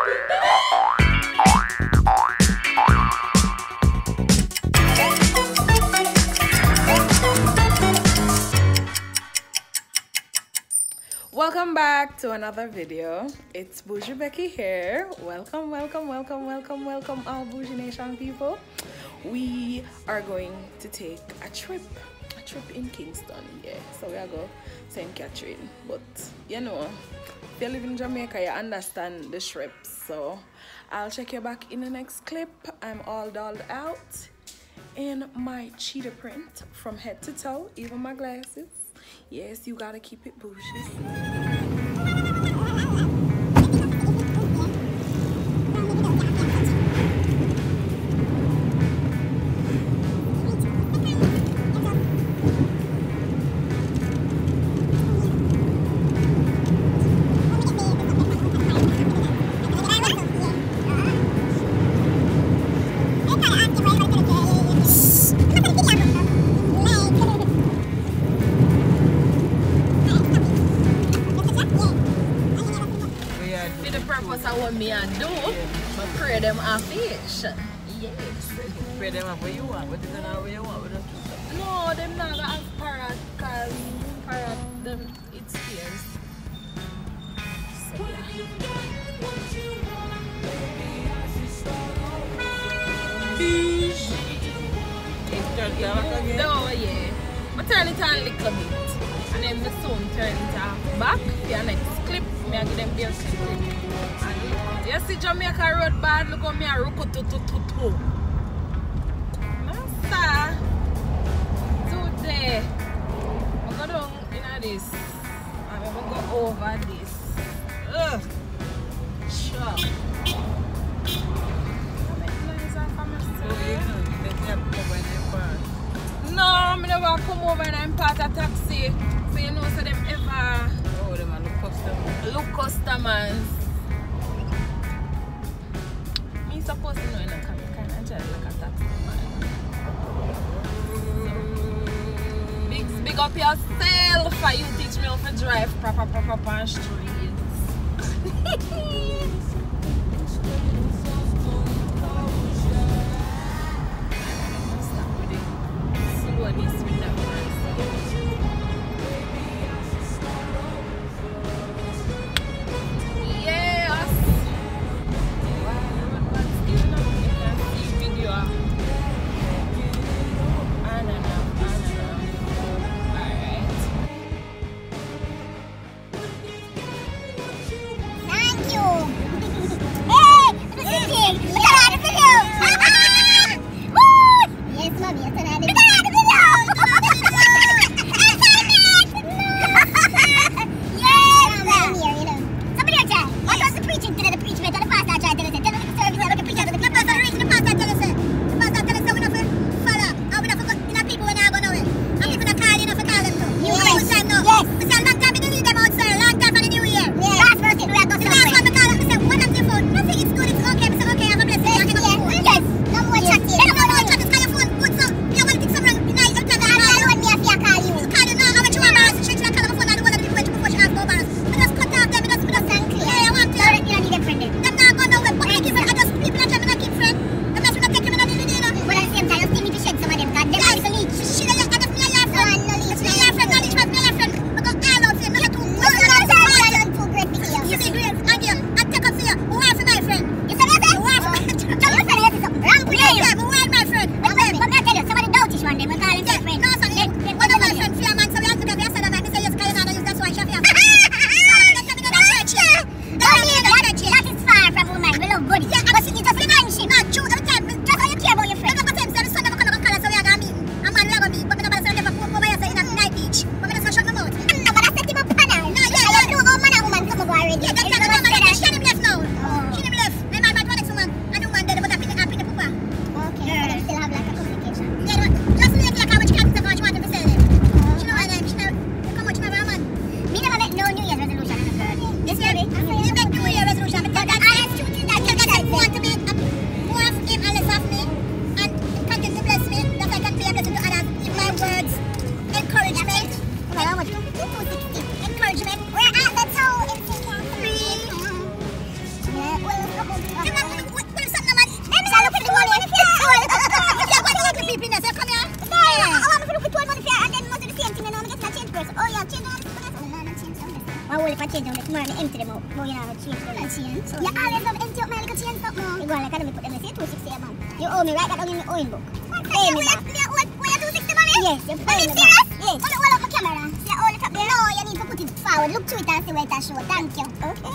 Welcome back to another video. It's Bougie Becky here. Welcome all Bougie Nation people. We are going to take a trip in Kingston. Yeah, so we are going to St. Catherine. But you know, if you live in Jamaica, you understand the trips. So I'll check you back in the next clip. I'm all dolled out in my cheetah print from head to toe, even my glasses. Yes, you gotta keep it bougie. What me and do, but pray them a fish. Yes. Pray them up what you want, but they not what you want. No, them not gonna have parrot, cause parrot them it scares. So, yeah. No, yeah. But turn it on a little bit. And then the soon turn it back for your next clip. I give them their clip. You see Jamaica road bad, look at me a rukututututu. Master, today, I go down in this, and I go over this. Ugh, sure. No, I never come over and I'm part of taxi. So you know, so them ever look customers. Supposed to know in a kind of just like a taxi man. So, big up yourself for you teach me how to drive proper on streets. Stop with it. Slowness with that one. Thank you. I change them tomorrow, I empty them out. But you know, change them. Change? You always have empty out my little chain stuff now. You go on like I put them, I say 260 a month. You owe me, write that down in your own book. Pay me back. Where you 260 money? Yes, you pay me back. Yes. Hold up my camera. See, hold it up there. No, you need to put it forward. Look to it and see where it show. Thank you. Okay.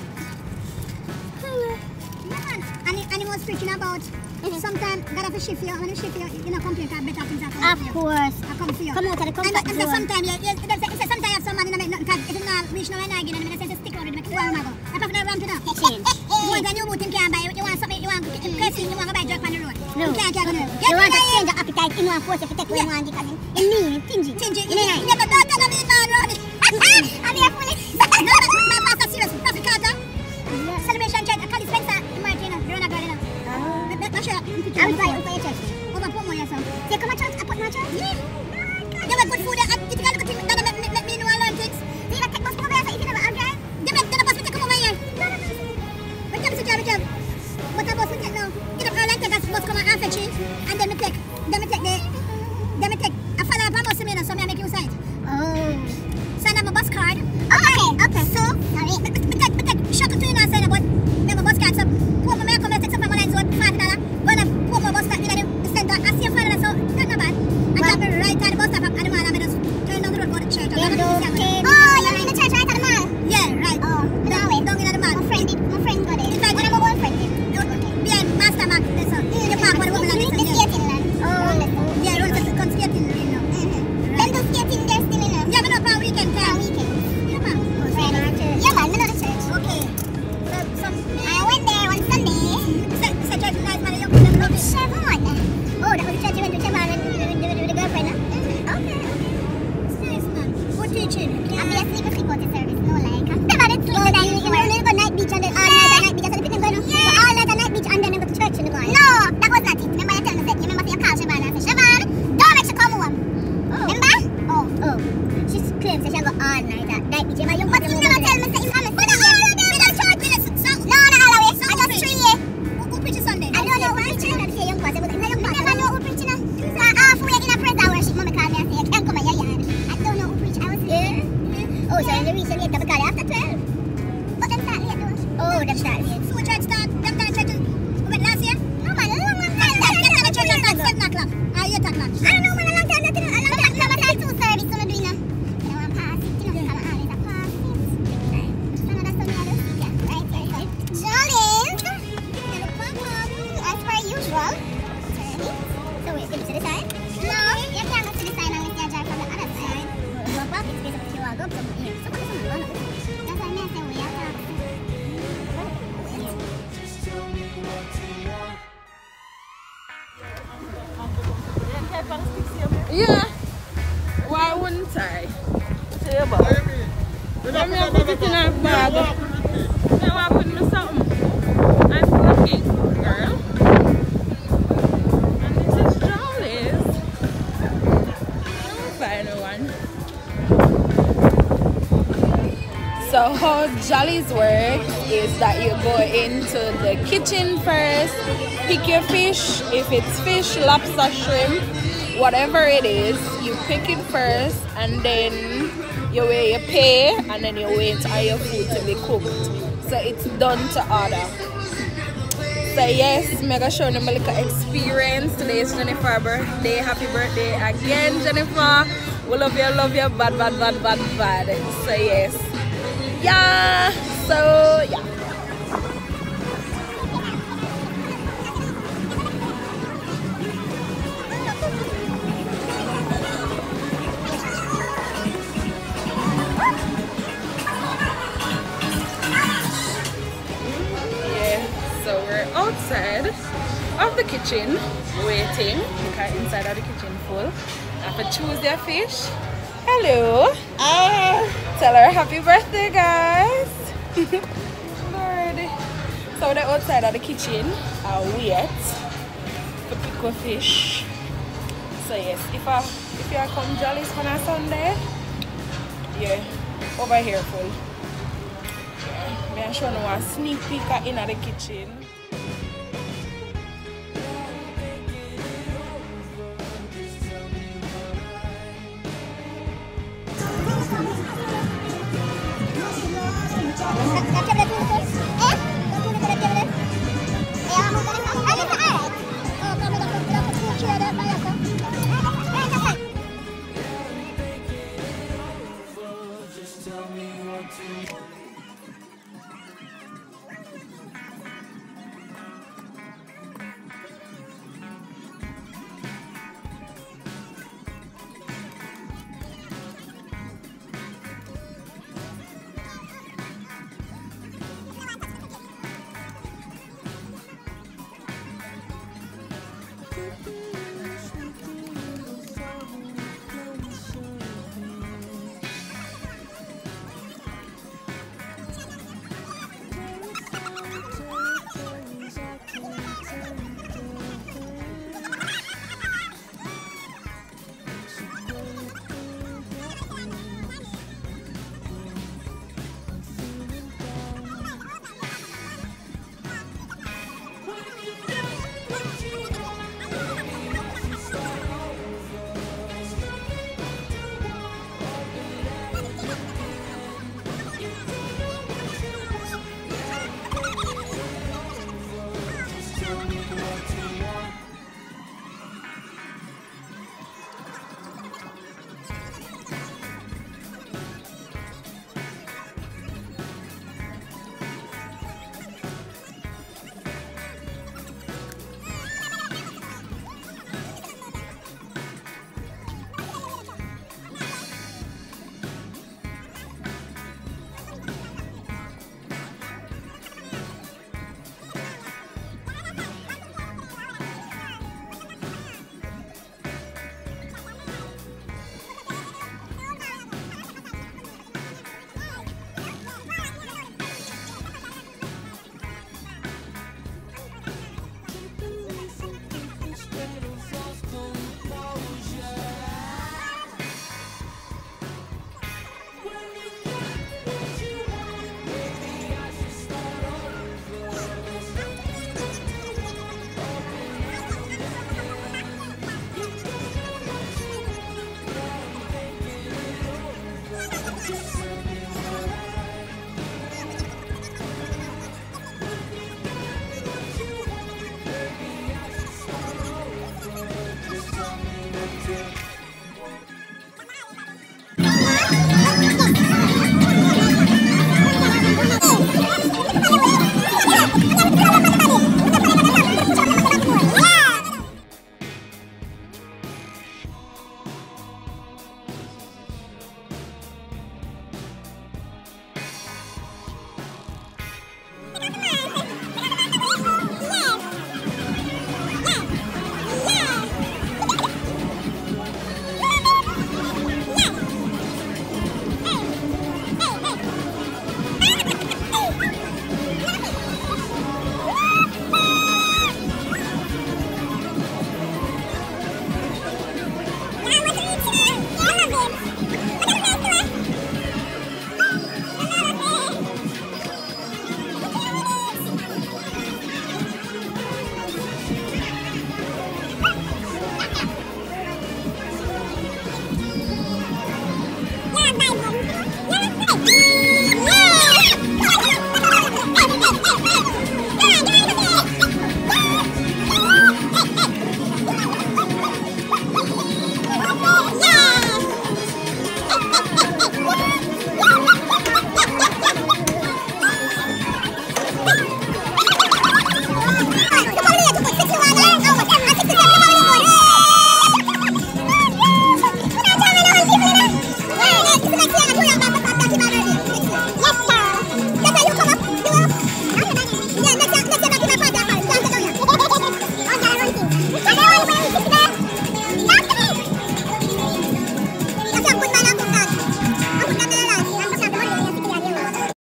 And he was preaching about sometimes gotta have a shift you. When you shift you know, complain because better things happen. Of course. I come for you. Come out of the comfort zone. And sometimes, sometimes you have some money in the because if you not reach no energy, then I say stick out with the I go. I prefer to run to that. Change. You want a new boot, you can't buy. You want something, you want cursing, you want to buy drug on the road. No. You can't go there. You want to change your appetite, you want to force you to take what you want because you mean, stingy. Stingy. You never thought that I mean man road. I'm here fully. No, my pastor serious. Prophet Carter. Celebration church. I call it Spencer. Martin. You're not going to know. Not sure. I will buy it for your church. Over promo yourself. You come to church, I put my church. Yeah. They will put food there. If you can look at him, then make me know a lot of things. So you like take bus over here, so if you never have drive, then the bus will take come over here. No. But tell me to drive. What a bus will take now? Get up early and take a bus come and fetch it. And then me take a follow up a bus in so me make you side. Oh. Sign up a bus card. Okay. So, sorry. Me take shuttle to you and sign up, but me have a bus card. So, come on, I take some from my line, so $5. Go on a bus stop in the center. I see a $5, so that's not bad. I drop me right at the bus stop and the mall, and I just turn down the road, go to church. Oh, you're in the church right at the mall? Yeah, right. Oh, down in the mall. My friend got it. In fact, what about one friend? Behind Master Mark, there's a park where the woman is. The skating land. Oh, yeah, road to come skating, you know. Them do skating there still, you know. Yeah, but not for a weekend. Yeah, man. Yeah, man, another church. Okay. So, I went there on Sunday. It's a church nice, man. You don't love it. Chevron. Oh, that was the church you went to Chevron with the girlfriend, huh? Okay. It's nice, man. Good teaching. I'm going to sleep out the service. No, like. I'm never sleep the night. You only go night beach and then all night at night beach. So the people go, so all night at night beach and then they go to church in the morning. No, that was not it. Remember you tell me that. You remember you call Chevron and say, Chevron, don't make she come home. Oh. Remember? Oh. She claims that she'll go all night at night beach. But you never tell me that you have a no, not all the way. I just 3 years. Who preaches Sunday? I don't know who preaching. I say young pastor, but I never know who preaching. So halfway in a praise and worship, mommy called me and say, you can't come in your yard. I don't know who preach. I was there. Oh, so in the reason later because after 12. But them start late though. Oh, them start late. So church start, them time church we went last year? No man, a long time. Them church start 7 o'clock. 8 o'clock. I don't know man, a long time. A long time. But I 2 service, so I'm doing now. You know, I'm past it. You know, I'm always a past it. Another Sunday I do. Right here. Jolene! As per usual. So wait, give it to the side? No, you can't go to the side unless you drive from the other side. Your pocket space if you walk up to here. So what is someone run up? That's why I say we are talking. Yeah. Why wouldn't I? Let me put it in a bag. Now I put in something. I'm looking, girl. And this is Jolly's. Final one. So how Jolly's work is that you go into the kitchen first, pick your fish. If it's fish, lobster, shrimp, whatever it is, you pick it first and then you pay and then you wait for your food to be cooked. So it's done to order. So yes, I'm going to show them a little experience. Today is Jennifer's birthday. Happy birthday again, Jennifer. We love you, bad. So yes. Yeah, so yeah. Outside of the kitchen waiting because inside of the kitchen full. I have to choose their fish. Hello. Tell her happy birthday, guys. Lord. So they're outside of the kitchen. I wait to pick a fish. So yes, if you come Jolly's on a Sunday, yeah, over here full. Yeah, I'm showing you a sneak peek in the kitchen. That tablet too,